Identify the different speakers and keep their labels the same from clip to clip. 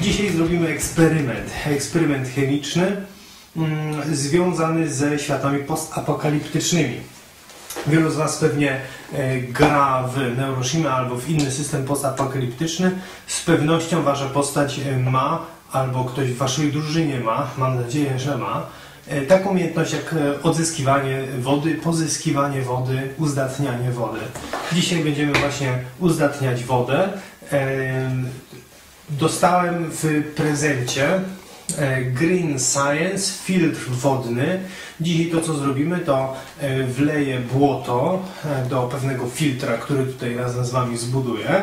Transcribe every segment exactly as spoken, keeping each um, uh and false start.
Speaker 1: Dzisiaj zrobimy eksperyment, eksperyment chemiczny mm, związany ze światami postapokaliptycznymi. Wielu z Was pewnie e, gra w Neuroshima albo w inny system postapokaliptyczny. Z pewnością Wasza postać ma, albo ktoś w Waszej drużynie ma, mam nadzieję, że ma, e, taką umiejętność jak odzyskiwanie wody, pozyskiwanie wody, uzdatnianie wody. Dzisiaj będziemy właśnie uzdatniać wodę. E, Dostałem w prezencie Green Science, filtr wodny. Dzisiaj to, co zrobimy, to wleję błoto do pewnego filtra, który tutaj razem z Wami zbuduję.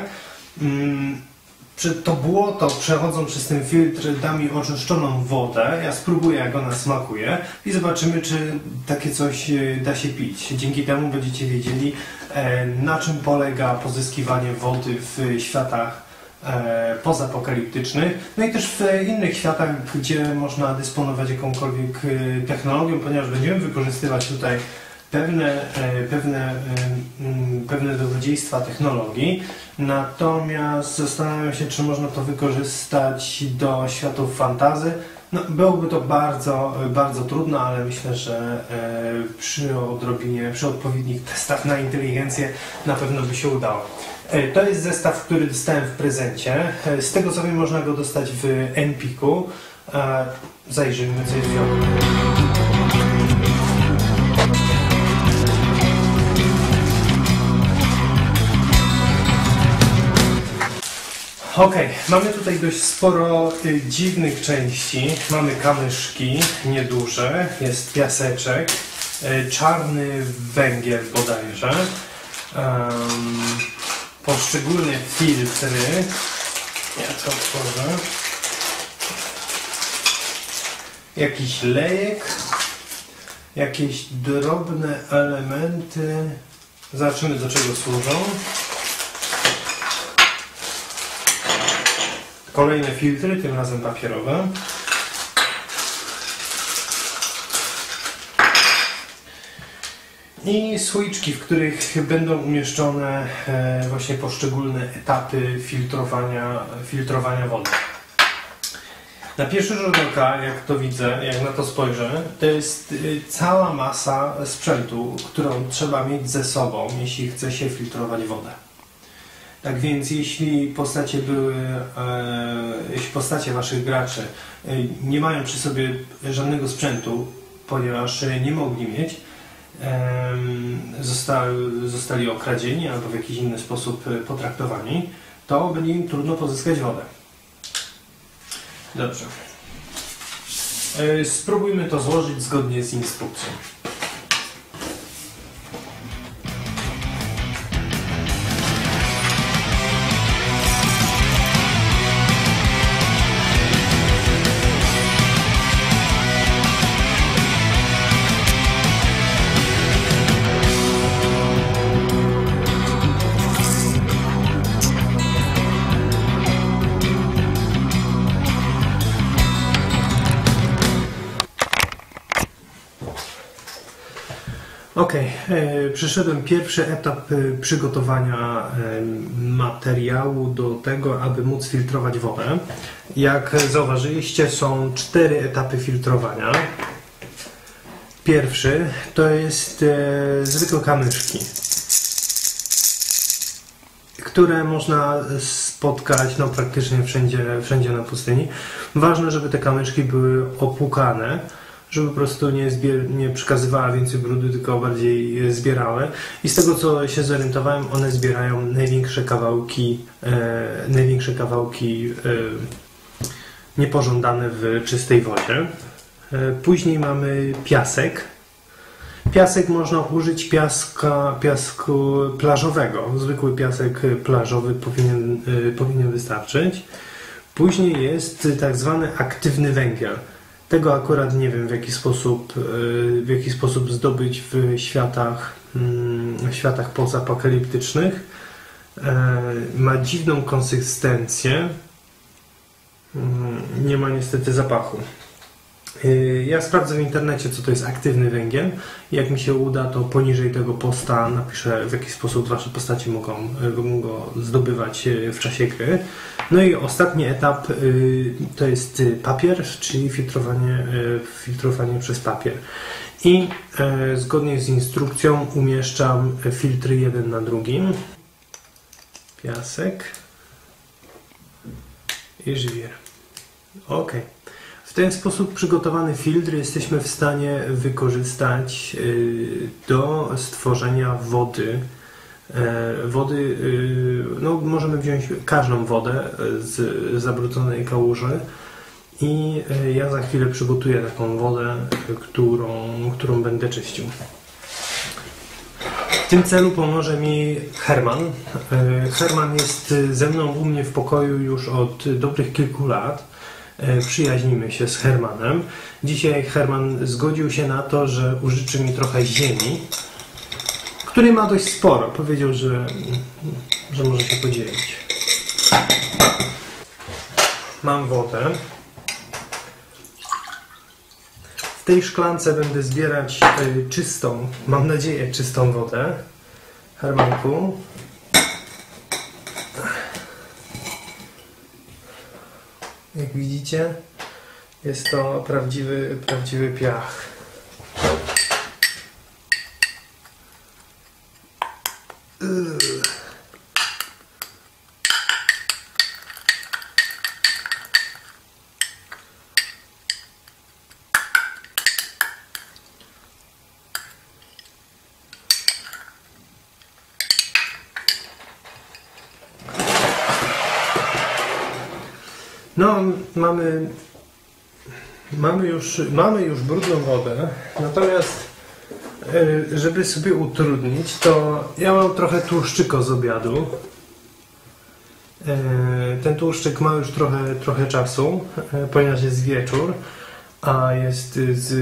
Speaker 1: To błoto, przechodząc przez ten filtr, da mi oczyszczoną wodę. Ja spróbuję, jak ona smakuje i zobaczymy, czy takie coś da się pić. Dzięki temu będziecie wiedzieli, na czym polega pozyskiwanie wody w światach pozapokaliptycznych, no i też w innych światach, gdzie można dysponować jakąkolwiek technologią, ponieważ będziemy wykorzystywać tutaj pewne, pewne, pewne dobrodziejstwa technologii. Natomiast zastanawiam się, czy można to wykorzystać do światów fantasy. No, byłoby to bardzo, bardzo trudno, ale myślę, że przy odrobinie, przy odpowiednich testach na inteligencję na pewno by się udało. To jest zestaw, który dostałem w prezencie. Z tego co wiem, można go dostać w Empiku. Zajrzyjmy, co jest w środku. Ok, mamy tutaj dość sporo y, dziwnych części. Mamy kamyszki nieduże, jest piaseczek, y, czarny węgiel bodajże, um, poszczególne filtry. Ja to otworzę. Jakiś lejek, jakieś drobne elementy. Zobaczymy, do czego służą. Kolejne filtry, tym razem papierowe. I switchki, w których będą umieszczone właśnie poszczególne etapy filtrowania, filtrowania wody. Na pierwszy rzut oka, jak to widzę, jak na to spojrzę, to jest cała masa sprzętu, którą trzeba mieć ze sobą, jeśli chce się filtrować wodę. Tak więc jeśli postacie były, e, jeśli postacie Waszych graczy e, nie mają przy sobie żadnego sprzętu, ponieważ nie mogli mieć, e, zostali, zostali okradzieni albo w jakiś inny sposób potraktowani, to będzie im trudno pozyskać wodę. Dobrze. E, spróbujmy to złożyć zgodnie z instrukcją. Ok, e, przyszedłem pierwszy etap e, przygotowania e, materiału do tego, aby móc filtrować wodę. Jak zauważyliście, są cztery etapy filtrowania. Pierwszy to jest e, zwykłe kamyszki, które można spotkać no, praktycznie wszędzie, wszędzie na pustyni. Ważne, żeby te kamyszki były opłukane, żeby po prostu nie, zbier nie przekazywała więcej brudu, tylko bardziej zbierały. I z tego, co się zorientowałem, one zbierają największe kawałki, e, największe kawałki e, niepożądane w czystej wodzie. E, później mamy piasek. Piasek można użyć piaska, piasku plażowego. Zwykły piasek plażowy powinien, e, powinien wystarczyć. Później jest tak zwany aktywny węgiel. Tego akurat nie wiem, w jaki sposób, w jaki sposób zdobyć w światach, w światach pozapokaliptycznych. Ma dziwną konsystencję. Nie ma niestety zapachu. Ja sprawdzę w internecie, co to jest aktywny węgiel. Jak mi się uda, to poniżej tego posta napiszę, w jaki sposób Wasze postacie mogą, mogą go zdobywać w czasie gry. No i ostatni etap to jest papier, czyli filtrowanie, filtrowanie przez papier. I zgodnie z instrukcją umieszczam filtry jeden na drugim. Piasek i żwier. OK. W ten sposób przygotowany filtr jesteśmy w stanie wykorzystać do stworzenia wody. Wody, no możemy wziąć każdą wodę z zabrudzonej kałuży i ja za chwilę przygotuję taką wodę, którą, którą będę czyścił. W tym celu pomoże mi Herman. Herman jest ze mną u mnie w pokoju już od dobrych kilku lat. Przyjaźnimy się z Hermanem. Dzisiaj Herman zgodził się na to, że użyczy mi trochę ziemi, której ma dość sporo. Powiedział, że, że może się podzielić. Mam wodę. W tej szklance będę zbierać czystą, mam nadzieję, czystą wodę. Hermanku. Jak widzicie, jest to prawdziwy, prawdziwy piach. No, mamy, mamy, już, mamy już brudną wodę, natomiast żeby sobie utrudnić, to ja mam trochę tłuszczyka z obiadu. Ten tłuszczyk ma już trochę, trochę czasu, ponieważ jest wieczór, a jest z,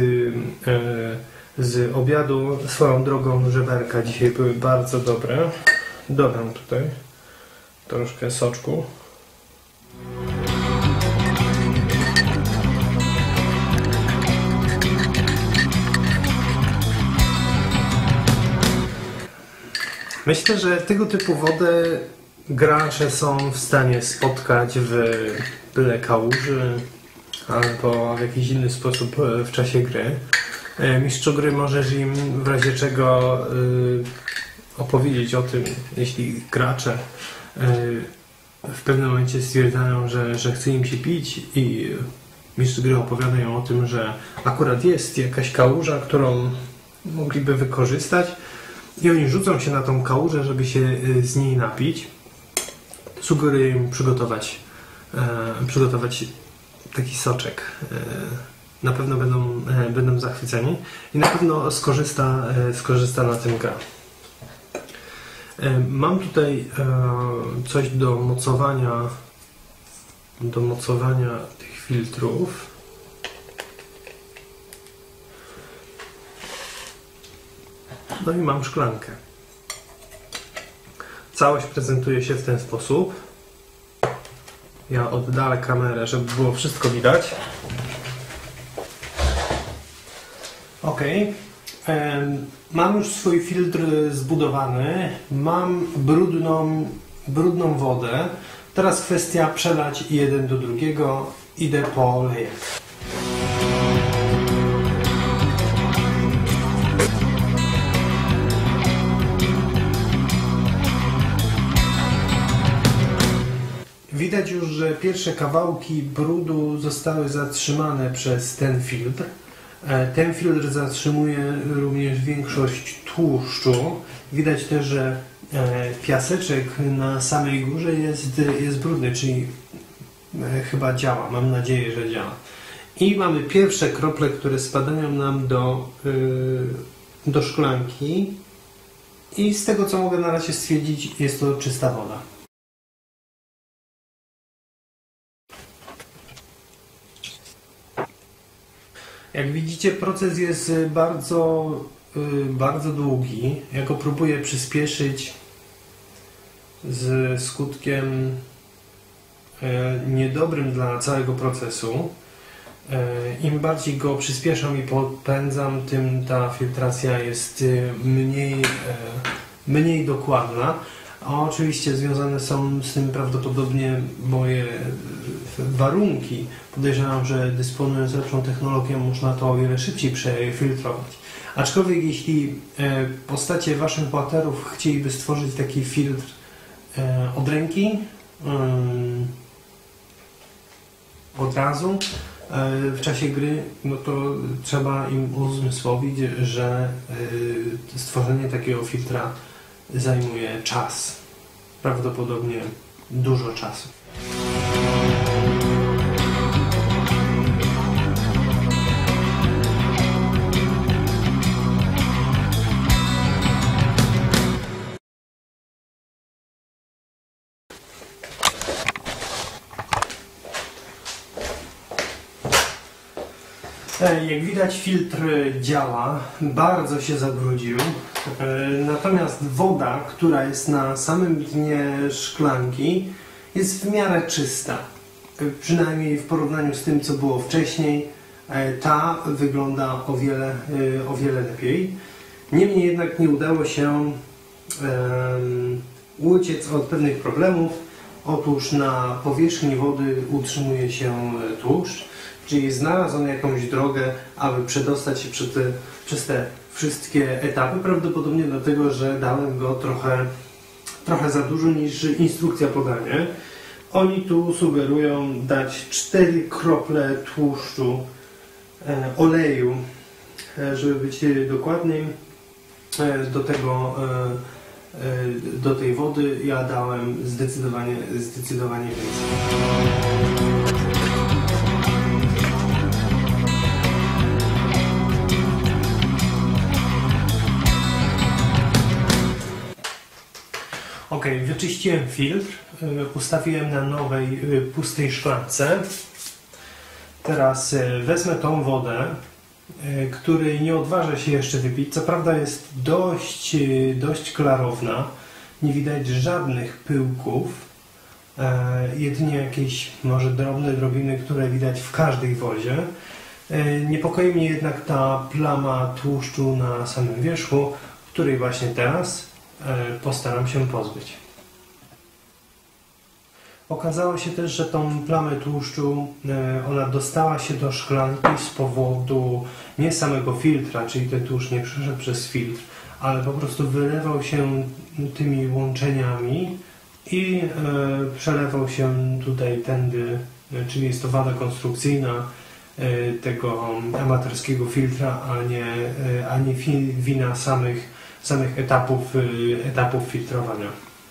Speaker 1: z obiadu swoją drogą żeberka dzisiaj były bardzo dobre. Dodam tutaj troszkę soczku. Myślę, że tego typu wodę gracze są w stanie spotkać w byle kałuży albo w jakiś inny sposób w czasie gry. Mistrzu gry możesz im w razie czego opowiedzieć o tym, jeśli gracze w pewnym momencie stwierdzają, że, że chce im się pić i mistrz gry opowiadają o tym, że akurat jest jakaś kałuża, którą mogliby wykorzystać. I oni rzucą się na tą kałużę, żeby się z niej napić. Sugeruję im przygotować, e, przygotować taki soczek. E, na pewno będą, e, będą zachwyceni i na pewno skorzysta, e, skorzysta na tym gra. E, mam tutaj e, coś do mocowania, do mocowania tych filtrów. No i mam szklankę. Całość prezentuje się w ten sposób. Ja oddalę kamerę, żeby było wszystko widać. Ok. Mam już swój filtr zbudowany. Mam brudną, brudną wodę. Teraz kwestia przelać jeden do drugiego. Idę po lejek. Widać już, że pierwsze kawałki brudu zostały zatrzymane przez ten filtr. Ten filtr zatrzymuje również większość tłuszczu. Widać też, że piaseczek na samej górze jest, jest brudny, czyli chyba działa. Mam nadzieję, że działa. I mamy pierwsze krople, które spadają nam do, do szklanki. I z tego, co mogę na razie stwierdzić, jest to czysta woda. Jak widzicie, proces jest bardzo, bardzo długi. Ja go próbuję przyspieszyć z skutkiem niedobrym dla całego procesu. Im bardziej go przyspieszam i podpędzam, tym ta filtracja jest mniej, mniej dokładna. A oczywiście związane są z tym prawdopodobnie moje warunki. Podejrzewam, że dysponując lepszą technologią można to o wiele szybciej przefiltrować. Aczkolwiek jeśli postacie waszych bohaterów chcieliby stworzyć taki filtr od ręki, od razu, w czasie gry, no to trzeba im uzmysłowić, że stworzenie takiego filtra zajmuje czas. Prawdopodobnie dużo czasu. Jak widać, filtr działa, bardzo się zabrudził, natomiast woda, która jest na samym dnie szklanki, jest w miarę czysta. Przynajmniej w porównaniu z tym, co było wcześniej, ta wygląda o wiele, o wiele lepiej. Niemniej jednak nie udało się um, uciec od pewnych problemów. Otóż na powierzchni wody utrzymuje się tłuszcz, czyli znalazł on jakąś drogę, aby przedostać się przez te, przez te wszystkie etapy, prawdopodobnie dlatego, że dałem go trochę, trochę za dużo niż instrukcja podaje. Oni tu sugerują dać cztery krople tłuszczu, e, oleju, e, żeby być dokładnym, e, do tego e, e, do tej wody ja dałem zdecydowanie, zdecydowanie więcej. Ok, wyczyściłem filtr, ustawiłem na nowej, pustej szklance. Teraz wezmę tą wodę, której nie odważę się jeszcze wypić. Co prawda jest dość, dość klarowna, nie widać żadnych pyłków, jedynie jakieś może drobne drobiny, które widać w każdej wodzie. Niepokoi mnie jednak ta plama tłuszczu na samym wierzchu, której właśnie teraz postaram się pozbyć. Okazało się też, że tą plamę tłuszczu, ona dostała się do szklanki z powodu nie samego filtra, czyli ten tłuszcz nie przeszedł przez filtr, ale po prostu wylewał się tymi łączeniami i przelewał się tutaj tędy, czyli jest to wada konstrukcyjna tego amatorskiego filtra, a nie, a nie wina samych samych etapów, etapów filtrowania.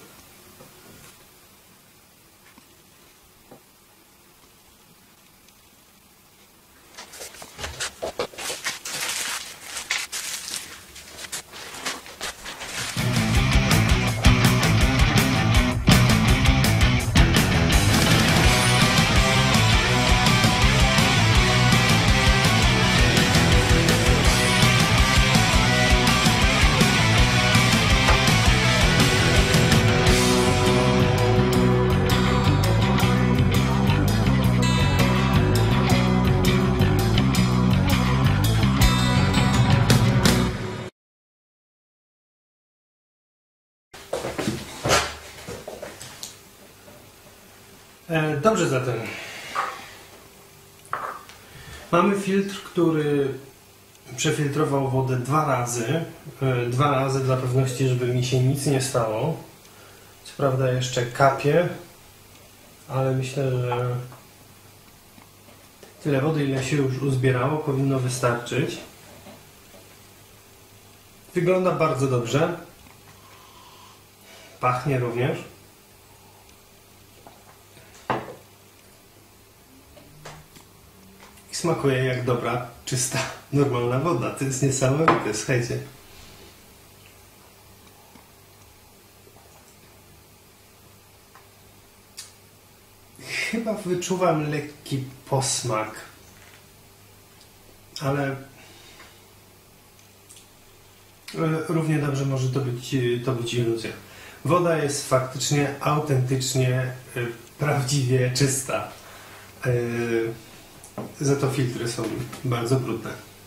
Speaker 1: Dobrze zatem. Mamy filtr, który przefiltrował wodę dwa razy. Dwa razy dla pewności, żeby mi się nic nie stało. Co prawda jeszcze kapie, ale myślę, że tyle wody, ile się już uzbierało, powinno wystarczyć. Wygląda bardzo dobrze. Pachnie również. Smakuje jak dobra, czysta, normalna woda. To jest niesamowite, słuchajcie. Chyba wyczuwam lekki posmak, ale równie dobrze może to być, to być iluzja. Woda jest faktycznie, autentycznie, prawdziwie czysta. Za to filtry są bardzo brudne.